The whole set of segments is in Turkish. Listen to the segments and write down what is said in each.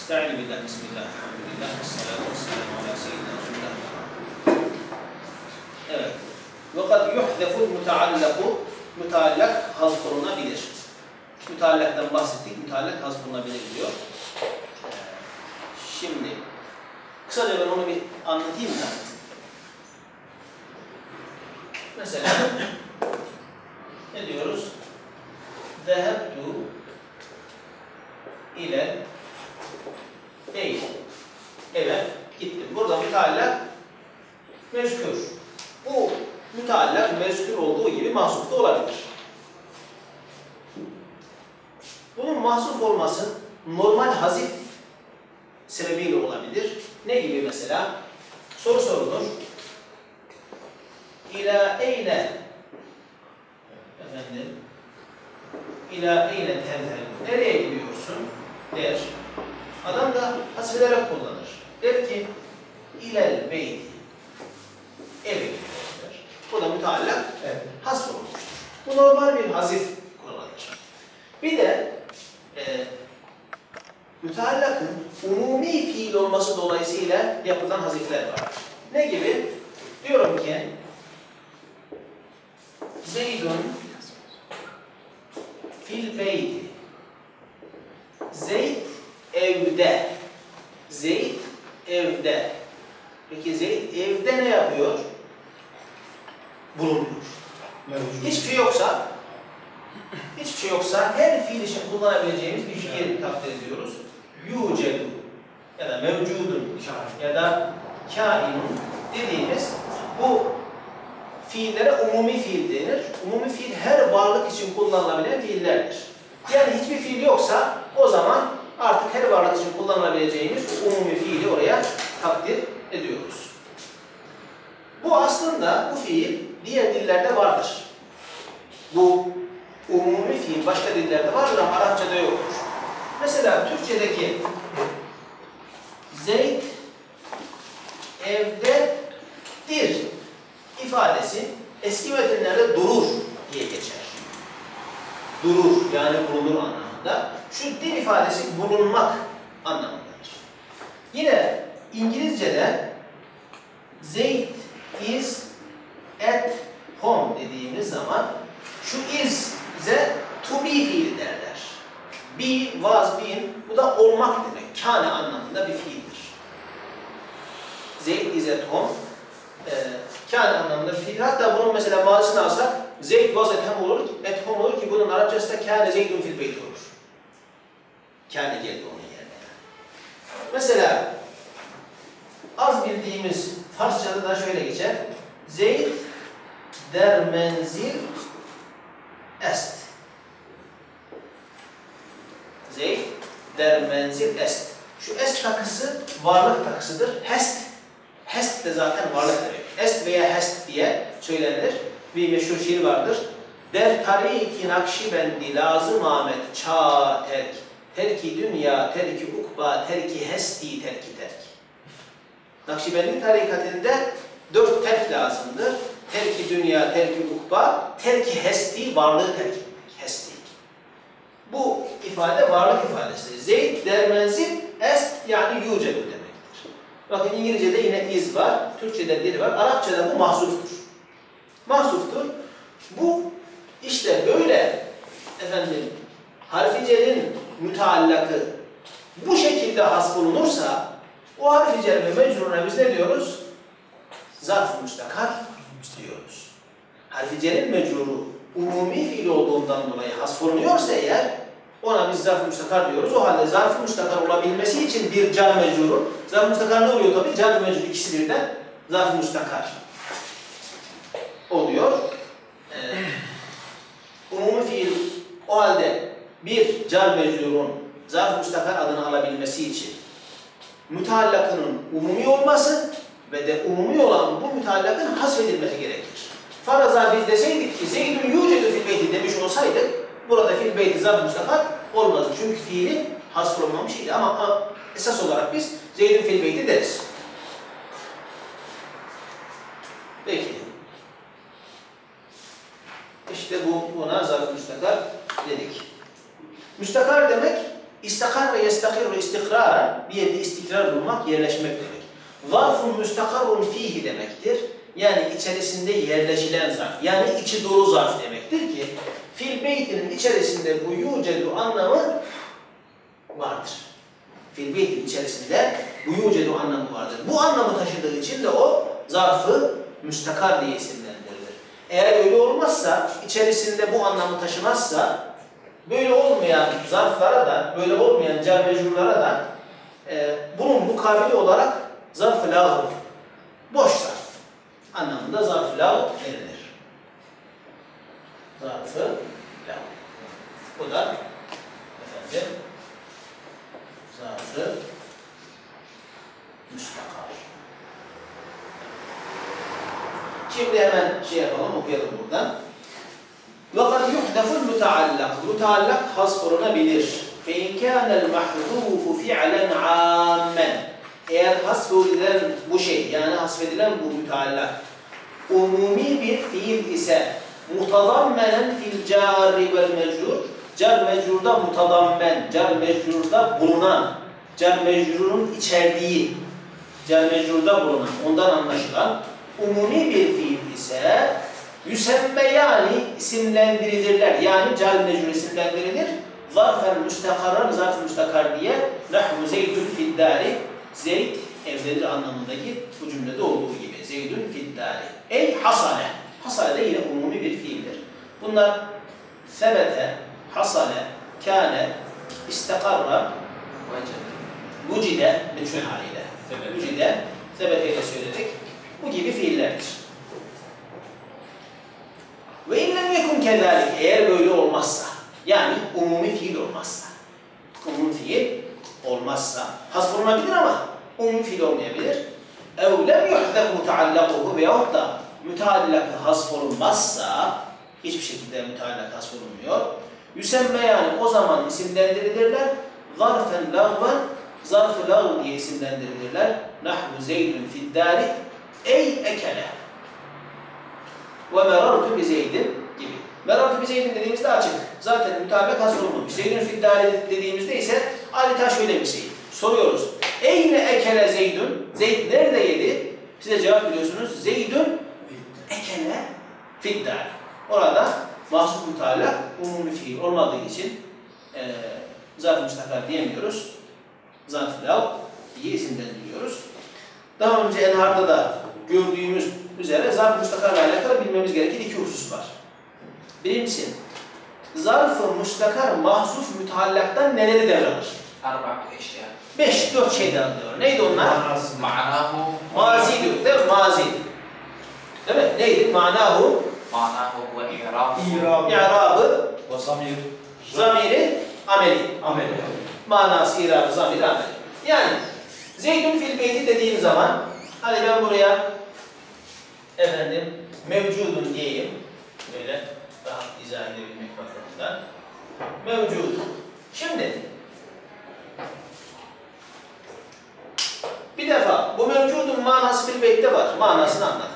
Estaizu billah, bismillah, elhamdülillah, esselatu vesselamu ala seyyidina Resulullah. Evet. وَقَدْ يُحْذَفُ الْمُتَعَلَّقُ Müteallak hazf olunabilir. Müteallaktan bahsettik, müteallak hazf olunabilir diyor. Şimdi, kısaca ben onu bir anlatayım da. Mesela, ne diyoruz? ذَهَبْتُ ile değil. Eve gittim. Burada müteallak mezkür. Bu müteallak mezkür olduğu gibi mahsuf da olabilir. Bunun mahsuf olması normal hazif sebebiyle olabilir. Ne gibi mesela? Soru sorulur. İlâ eyne İlâ eyne tevhel. Nereye gidiyorsun? Der. Adam da hasfederek kullanır. Der ki ilel beyti. Eve gidiyor. Bu da müteallak hasf olmuştur. Bu normal bir hazif kullanılır. Bir de müteallakın umumi fiil olması dolayısıyla yapılan hazifler var. Ne gibi? Diyorum ki Zeydun fil beyti. Zeyd evde. Zeyd evde. Peki Zeyd evde ne yapıyor? Bulunuyor. Hiçbir şey yoksa her fiil için kullanabileceğimiz bir fiil takdir ediyoruz. Yucedu ya da mevcudun ya da kainun dediğimiz bu fiillere umumi fiil denir. Umumi fiil her varlık için kullanılabilen fiillerdir. Yani hiçbir fiil yoksa o zaman artık her varlık için kullanılabileceğimiz umumi fiili oraya takdir ediyoruz. Bu aslında bu fiil diğer dillerde vardır. Bu umumi fiil başka dillerde vardır ama Arapçada yoktur. Mesela Türkçedeki Zeyd evdedir ifadesi eski metinlerde durur diye geçer. Durur yani bulunur anlamında. Şu dil ifadesi bulunmak anlamındadır. Yine İngilizce'de Zeyd is at home dediğimiz zaman şu is'e to be fiili derler. Be, was, been bu da olmak demek. Kâne anlamında bir fiildir. Zeyd is at home kâne anlamında bir fiil. Hatta bunun mesela mazisini alsak Zeyd was at home olur ki bunun Arapçası da kâne Zeydun fil beyt olur. Kâne geldi onun yerine. Mesela az bildiğimiz Farsçada da şöyle geçer. Zeyd der menzil est. Zeyd der menzil est. Şu est takısı varlık takısıdır. Hest de zaten varlık demek. Est veya hest diye söylenir. Bir meşhur şiir vardır. Der tariki nakşibendi lazım Ahmet çağ terk. Terki dünya, terki ukba, terki hesti, terki. Nakşibendi tarikatinde 4 terk lazımdır. Terki dünya, terki ukba, terki hesti, varlığı terk etmek. Hesti. Bu ifade varlık ifadesi. Zeyd der menzil est yani yucedu demektir. Bakın İngilizce'de yine is var, Türkçe'de dil var, Arapça'da bu mahzuftur. Mahzuftur. Bu işte böyle harficenin müteallakı bu şekilde hasf olunursa o harficer ve mecruruna biz ne diyoruz? Zarf-ı müstakar diyoruz. Harficenin mecruru umumi fiil olduğundan dolayı hasf olunuyorsa eğer ona biz zarf-ı müstakar diyoruz. O halde zarf-ı müstakar olabilmesi için bir car mecrurun zarf-ı müstakar ne oluyor tabii? Car mecrur ikisi birden zarf-ı müstakar oluyor. Umumi fiil o halde bir car mecrurun zarf-ı müstakar adını alabilmesi için müteallakının umumi olması ve de umumi olan bu müteallakın hasfedilmesi gerekir. Faraza biz deseydik ki Zeydun yucedu fil beyti demiş olsaydık burada fil beyti zarf-ı müstakar olmazdı. Çünkü fiili hasfolunmamış idi ama esas olarak biz Zeydun fil beyti deriz. Peki. İşte buna zarf-ı müstakar dedik. Müstakar demek İstakar ve yestakir ve istikrara bir yerde istikrar bulmak, yerleşmek demek. Zarfun müstakarun fihi demektir. Yani içerisinde yerleşilen zarf. Yani içi dolu zarf demektir ki fil beytinin içerisinde bu yucedu anlamı vardır. Fil beytin içerisinde bu yucedu anlamı vardır. Bu anlamı taşıdığı için de o zarfı müstakar diye isimlendirilir. Eğer öyle olmazsa, içerisinde bu anlamı taşımazsa böyle olmayan zarflara da, böyle olmayan car mecrurlara da bunun mukabili olarak zarf-ı lağv, boş zarf anlamında zarf-ı lağv verilir. Zarf-ı lağv. Bu da efendim zarf-ı müstakar. Şimdi hemen şey yapalım, okuyalım buradan. وَقَدْ يُحْدَفُ الْمُتَعَلَّقُ Müteallak hasf olunabilir. فَاِنْ كَانَ الْمَحْذُوفُ فِعْلًا عَامًا Eğer hasfedilen bu şey, yani hasfedilen bu müteallak, umumi bir fiil ise mutadammenen fil cari vel mecrur, car mecrurda mutadammen, car mecrurda bulunan, car mecrurun içerdiği, car mecrurda bulunan, ondan anlaşılan umumi bir fiil ise yüsemme yani isimlendirilirler. Yani car mecrur isimlendirilir. Zarfen müstakaran, zarf müstakar diye nahvu zeydün fiddari, zeyd evdedir anlamındaki bu cümlede olduğu gibi. Zeydün fiddari. Ey hasale. Hasale de yine umumi bir fiildir. Bunlar sebete, hasale, kâne, istakarra, vucide, meçhul haliyle. Vucide, sebeteyle söyledik. Bu gibi fiillerdir. Ve inlem yekun kezalik, eğer böyle olmazsa, yani umumi fiil olmazsa, umumi fiil olmazsa, hasf olunabilir ama umumi fiil olmayabilir. اَوْ لَمْ يُحْذَفْ مُتَعَلَّقُهُ veyahut da müteallakı hasf olunmazsa, hiçbir şekilde müteallak hasf olunmuyor. Yüsemme yani o zaman isimlendirilirler. Zarfen lağven, zarf-ı lağv diye isimlendirilirler. Nahvu zeydün fiddari, ey ekele. Ve merartu bi zeydin gibi. Merartu bi zeydin dediğimizde açık. Zaten müteallak hasf olunmuş. Zeydün fiddari dediğimizde ise adeta şöyle bir şey. Soruyoruz. Eyne ekele zeydün? Zeyd nerede yedi? Size cevap biliyorsunuz. Zeydün ekele fiddari. Orada mahsus müteallak umumi fiil olmadığı için zarf-ı müstakar diyemiyoruz. Zarf-ı lağv diye isimlendiriyoruz. Daha önce enharda da gördüğümüz üzere zarf-ı müstakarla alakalı bilmemiz gereken iki husus var. Birincisi, zarf-ı müstakar mahzuf müteallaktan neleri devralır? Beş, dört şeyden alıyor. Neydi onlar? Ma'nahu. Mazi diyor, değil mi? Mazi. Değil mi? Neydi? Ma'nahu. Ma'nahu ve i'rabu. İ'rabı. Ve zamir. Zamiri. Ameli. Ameli. Manası, i'rabı, zamiri, ameli. Yani Zeydün fil beyti dediğim zaman hadi ben buraya efendim mevcudun diyeyim. Böyle daha izah edebilmek bakımından. Mevcud. Şimdi bir defa bu mevcudun manası fil beytte var. Manasını anladık.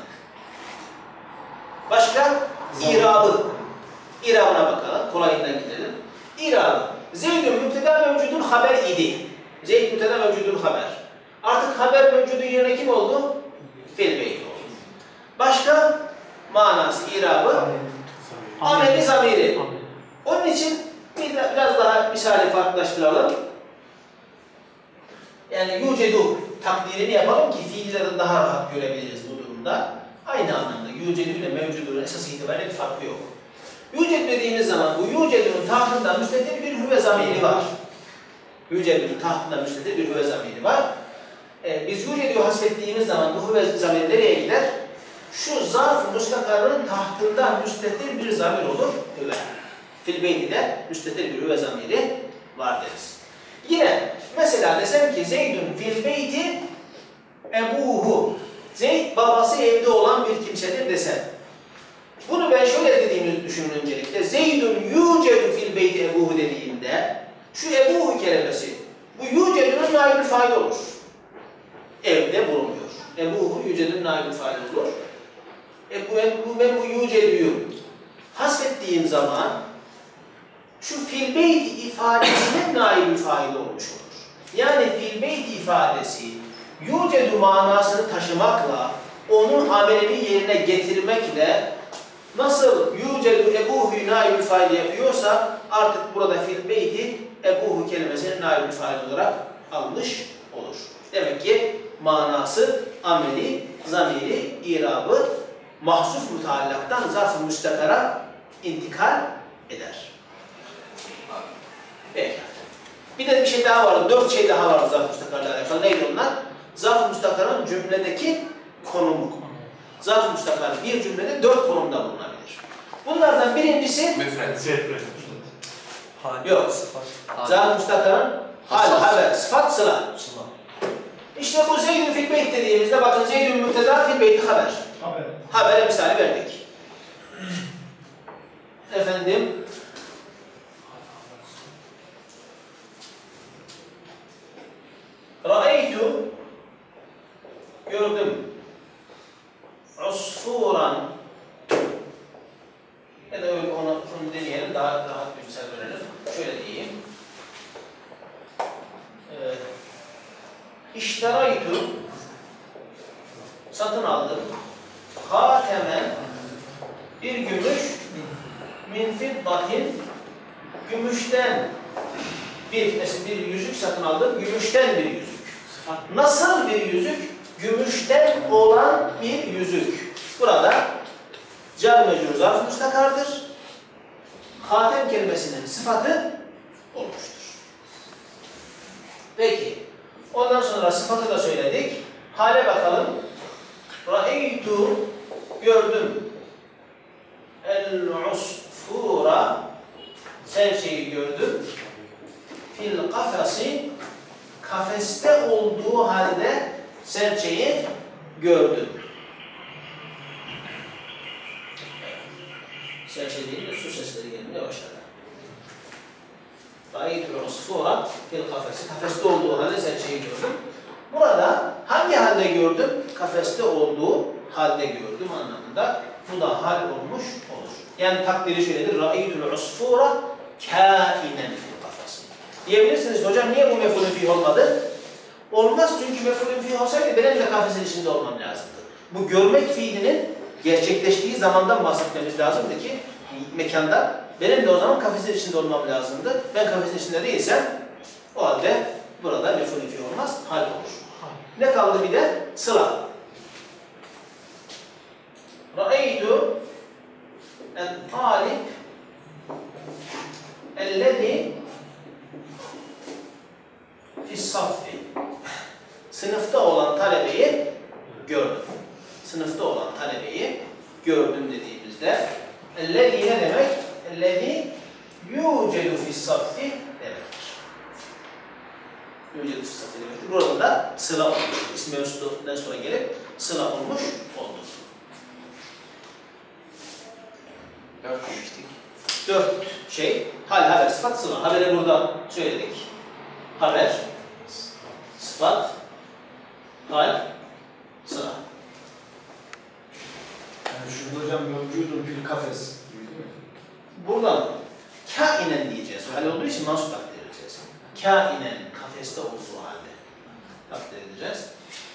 Başka? İrabı. İrabına bakalım. Kolayından gidelim. İrabı. Zeydün mübteda mevcudun haber idi. Zeyd mübteda mevcudun haber. Artık haber mevcudu yerine kim oldu? Fil beyt oldu. Başka? Manası, irabı. Ameli, zamiri. Onun için biraz daha misali farklılaştıralım. Yani yucedu takdirini yapalım ki fiilleri daha rahat görebiliriz bu durumda. Aynı anlamda yucedu ile mevcudun esas itibariyle bir farkı yok. Yuced dediğimiz zaman bu yucedunun tahtında müstetir bir hüve zamiri var. Yucedunun tahtında müstetir bir hüve zamiri var. Biz yucedu'yu hasfettiğimiz zaman bu hüve zamiri nereye gider? Şu zarf-ı müstakarın tahtında müstetir bir zamir olur. Hüve. Fil beyti de müstetir bir hüve zamiri var deriz. Yine mesela desem ki Zeydun fil beyti ebuhu. Zeyd babası evde olan bir kimsedir desem. Bunu ben şöyle dediğimi düşünün öncelikle. Zeydun yucedu fil beyti ebuhu dediğimde şu ebuhu kelimesi bu yucedunun naib-ül fail olur. Evde bulunuyor. Ebuhu yucedun naib-ül fail olur. Ben bu yucedu'yu hasfettiğim zaman şu fil beyti ifadesinin naib-ül fail olmuş olur. Yani fil beyti ifadesi yucedu manasını taşımakla, onun amelini yerine getirmekle nasıl yucedu ebuhu naib-ül fail yapıyorsa artık burada fil beyti ebuhu kelimesinin naib-ül fail olarak almış olur. Demek ki manası, ameli, zamiri, irabı mahzuf mutallaktan zarf-ı müstakara intikal eder. Peki. Bir de bir şey daha vardı. 4 şey daha vardı zarf-ı müstakarla alakalı. Neydi onlar? Zarf-ı müstakarın cümledeki konumu. Zarf-ı müstakar bir cümlede 4 konumda bulunabilir. Bunlardan birincisi müfred. Yok. Zarf-ı müstakarın hal, haber, sıfat, sıla. İşte bu Zeydün fil beyt dediğimizde bakın Zeydün müpteda fil beyti haber. Habere misali verdik. Efendim Ra'eytu gördüm usfuran ya da öyle onu deneyelim daha rahat bir misal verelim. Şöyle diyeyim. İşteraytu satın aldım. Hatemen bir gümüş min fiddatin gümüşten bir yüzük satın aldım. Gümüşten bir yüzük. Nasıl bir yüzük? Gümüşten olan bir yüzük. Burada car mecrur zarf müstakardır. Hatem kelimesinin sıfatı olmuştur. Peki. Ondan sonra sıfatı da söyledik. Hale bakalım. Ra'eytu gördüm. El-usfura serçeyi gördüm. Fil kafesi kafeste olduğu halde serçeyi gördüm. Serçe değil de su sesleri gelmeye başladı. Ra'eytu'l usfura fil kafesi kafeste olduğu halde serçeyi gördüm. Burada hangi halde gördüm? Kafeste olduğu halde gördüm anlamında. Bu da hal olmuş olur. Yani takdiri şöyledir. Ra'eytu'l usfura kâinen fil kafesi. Diyebilirsiniz hocam niye bu mef'ulün fih olmadı? Olmaz çünkü mef'ulün fih olsaydı benim de kafesin içinde olmam lazımdı. Bu görmek fiilinin gerçekleştiği zamandan bahsetmemiz lazımdı ki mekanda benim de o zaman kafesin içinde olmam lazımdı. Ben kafesin içinde değilsem o halde burada mef'ulün fih olmaz, hal olur. Ne kaldı bir de? Sıla. Ra'eytu el-talib ellezî fis-saffi. Sınıfta olan talebeyi gördüm. Sınıfta olan talebeyi gördüm dediğimizde ellezî ne demek? Ellezî yucedu fis-saffi demektir. Yucedu fis-saffi demektir. Burada da sıla olmuş. İsmi mevzudan sonra gelip sıla olmuş oldu. 4 şey. Hal, haber, sıfat, sıla. Haberi burada söyledik. Haber, sıfat, hal, sıla. Yani şurada hocam mevcudun fil kafes. Buradan kainen diyeceğiz. Hal olduğu için nasıl takdir edeceğiz? Kainen, kafeste olduğu halde takdir edeceğiz.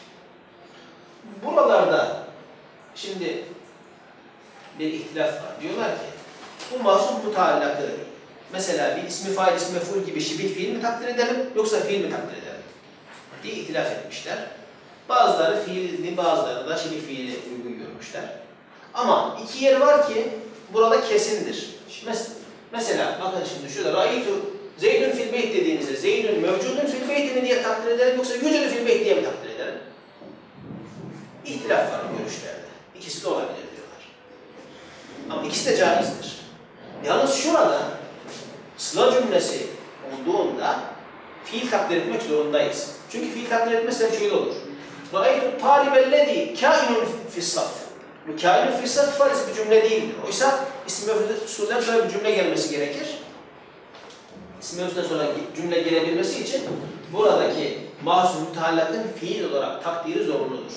Buralarda şimdi bir ihtilaf var. Diyorlar ki bu mahzuf mutallakı mesela bir ismi fail, ismi mef'ul gibi şibih fiil mi takdir edelim yoksa fiil mi takdir edelim diye ihtilaf etmişler. Bazıları fiilini, bazıları da şibih fiili uygun görmüşler. Ama iki yer var ki burada kesindir. Mesela bakın şimdi şurada Ra'eytu Zeydün fil beyt dediğinizde Zeydün mevcudun fil beyt mi diye takdir edelim yoksa yücedü fil beyt diye mi takdir edelim? İhtilaf var görüşlerde. İkisi de olabilir diyorlar. Ama ikisi de caizdir. Yalnız şurada sıla cümlesi olduğunda fiil takdir etmek zorundayız. Çünkü fiil takdir etmezsem şöyle olur. Ra'eytu talibellezî kâinun fis-saf. Bu kâinun fis-saf ifadesi bir cümle değildir. Oysa isim mevzudan sonra bir cümle gelmesi gerekir. İsim mevzudan sonra cümle gelebilmesi için buradaki mahzuf mutallakın fiil olarak takdiri zorunludur.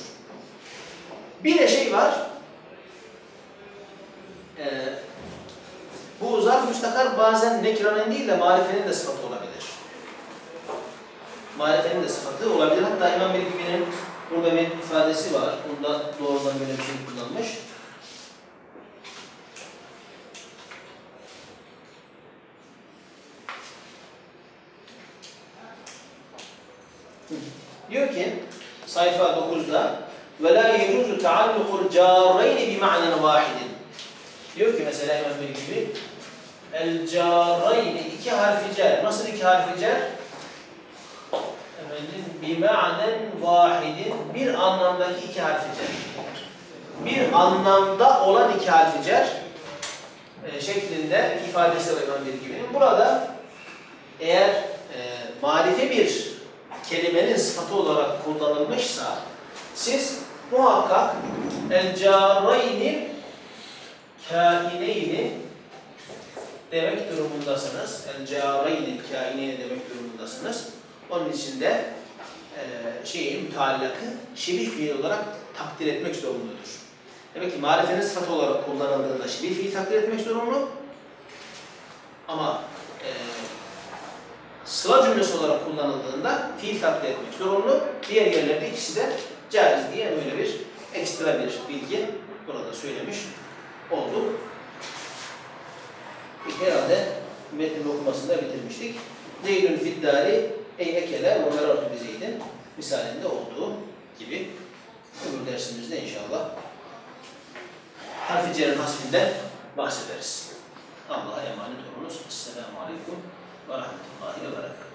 Bir de şey var. Bu zarf müstakar bazen nekranın değil de marifenin de sıfatı olabilir. Marifenin de sıfatı olabilir. Hatta İmam Belki'nin burada bir ifadesi var. Bunda doğrudan böyle bir şey kullanmış. Diyor ki sayfa 9'da وَلَا يَجُوزُ تَعَلُّقُ الْجَارَيْنِ بِمَعْنًا وَاحِدٍ. Diyor ki mesela İmam Belki el-carayni iki harfi cer. Nasıl iki harfi cer? Bima'nen vahidin bir anlamdaki iki harfi cer. Bir anlamda olan iki harfi cer şeklinde ifadesi var İmam Belki'nin. Burada eğer marife bir kelimenin sıfatı olarak kullanılmışsa siz muhakkak el-carayni kaineyni demek durumundasınız. El-carayni kaineyni demek durumundasınız. Onun için de müteallakı şebih fiil olarak takdir etmek zorunludur. Demek ki marifenin sıfatı olarak kullanıldığında şebih fiil takdir etmek zorunlu. Ama sıla cümlesi olarak kullanıldığında fiil takdir etmek zorunlu. Diğer yerlerde ikisi de caiz diye böyle bir ekstra bir bilgi burada söylemiş olduk. Herhalde metnin okumasını da bitirmiştik. Zeydün fiddari ey ekele ve merartu bi zeydin misalinde olduğu gibi öbür dersimizde inşallah harf-i cer'in hasfinden bahsederiz. Allah'a emanet olunuz. Esselamu Aleyküm ve Rahmetullahi ve Berekatuhu.